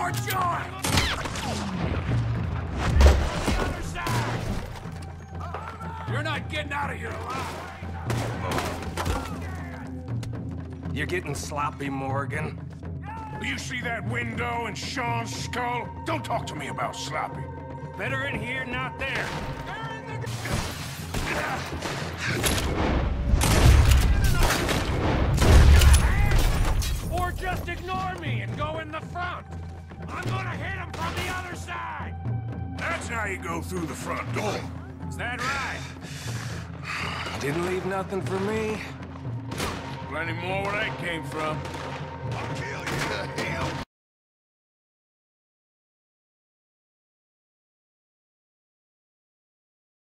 more joy! You're not getting out of here alive! You're getting sloppy, Morgan. Do you see that window in Sean's skull? Don't talk to me about sloppy. Better in here, not there. Or just ignore me and go in the front. I'm gonna hit him from the other side. That's how you go through the front door. Is that right? Didn't leave nothing for me. Plenty more where that came from. I'll kill